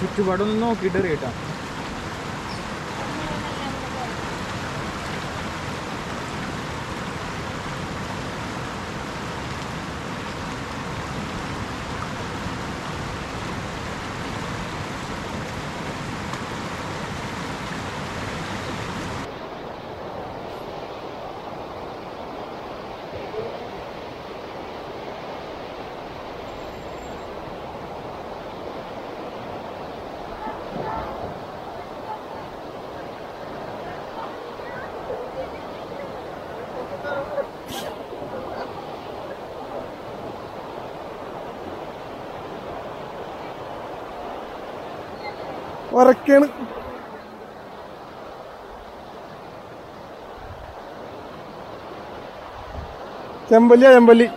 ചുറ്റുപാടൊന്നും നോക്കിയിട്ട് എറിയട്ടാ. ഉറക്കാണ്. ചെമ്പല്ലിയാ ചെമ്പല്ലി.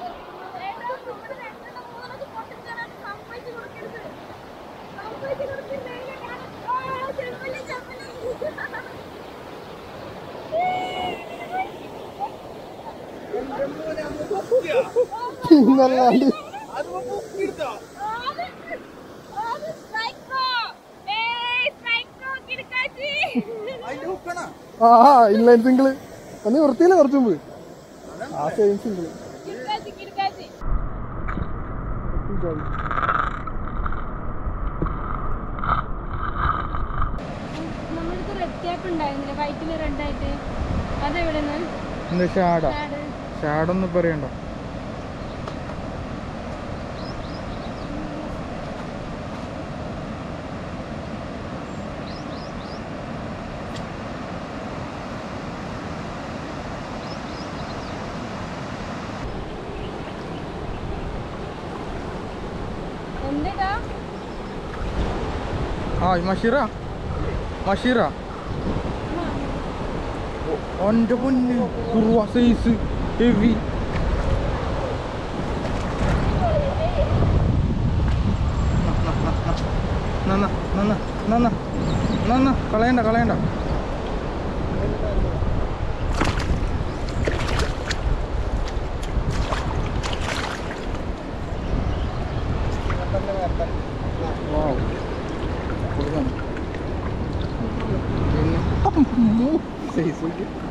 പിന്നല്ലാണ്ട് ആ ഇൻലൈൻ സിംഗിള് ഒന്ന് വൃത്തിയില്ല കുറച്ചു മുമ്പ്. ആ സെയിം സിംഗിള് ഷാഡൊന്നും പറയണ്ട. ആ മഷീറ മഷീറ ഓൻ്റെ പൊന്ന് കുറുവ സൈസ് ഹെവി. കളയണ്ട കളയണ്ട. സൈസ്